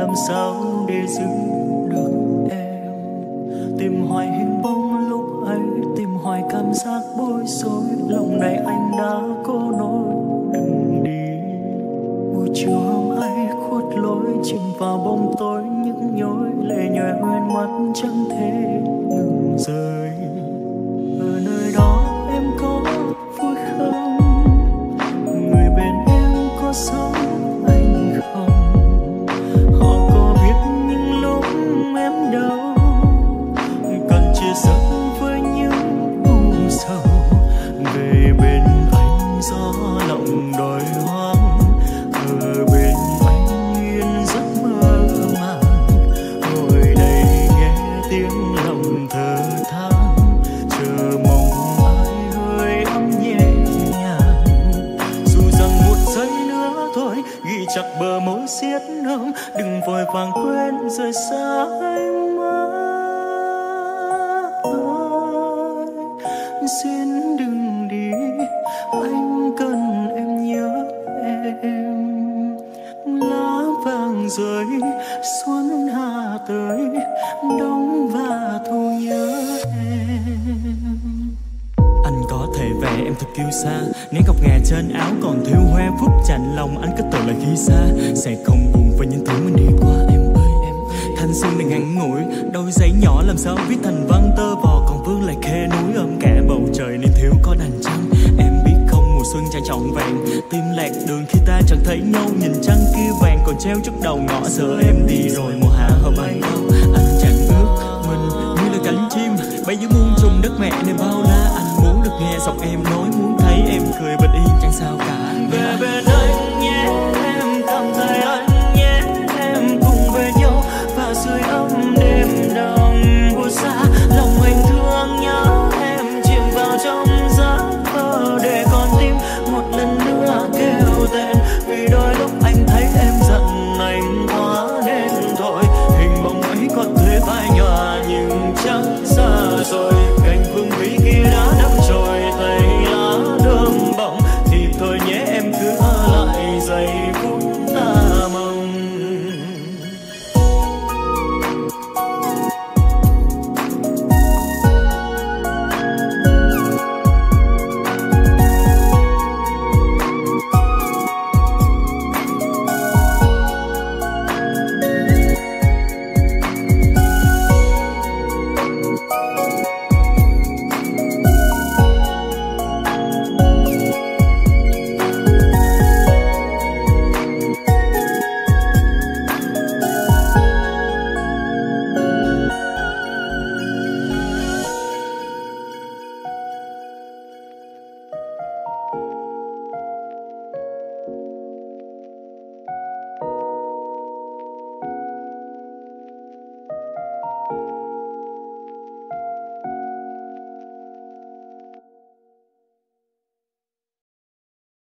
làm sao để giữ được em. Tìm hoài hình bóng lúc ấy, tìm hoài cảm giác bối rối, lòng này anh đã cố nói đừng đi. Buổi chiều hôm ấy khuất lối, chìm vào bóng tối những nhối lệ nhòe bên mắt chẳng thể ngừng rơi. Ở nơi đó em có vui không, người bên em có sống anh không, họ có biết những lúc em đau cần chia sẻ với những u sầu. Về bên anh gió lộng đồi hoang, ở bên anh yên giấc mơ màng, ngồi đây nghe tiếng lòng thở than, chờ mong ai hơi ấm nhẹ nhàng. Dù rằng một giây nữa thôi ghi chặt bờ môi xiết hồng, đừng vội vàng quên rời xa anh ơi. Xin đừng đi, anh cần em nhớ em. Lá vàng rơi, xuân hạ tới, đông và thu nhớ em. Anh có thể vẽ em thật kiêu sa, nén ngọc ngà trên áo còn thiếu hoe phút chạnh lòng anh kết tội là khi xa. Sẽ không buồn với những thứ mình đi qua em ơi em. Thanh xuân này ngắn ngủi, đôi giấy nhỏ làm sao viết thành văn tơ vò, còn vương lại khe núi ôm cả bầu trời nên thiếu có đành trăng. Em biết không mùa xuân chẳng trọn vẹn, tim lạc đường khi ta chẳng thấy nhau, nhìn trăng kia vàng còn treo trước đầu ngõ. Giờ em đi rồi mùa hạ hôm anh đâu, anh chẳng ước mình như là cánh chim bay giữa muôn trùng đất mẹ nên bao la. Anh muốn được nghe giọng em nói, muốn thấy em cười bình yên chẳng sao cả. Về bên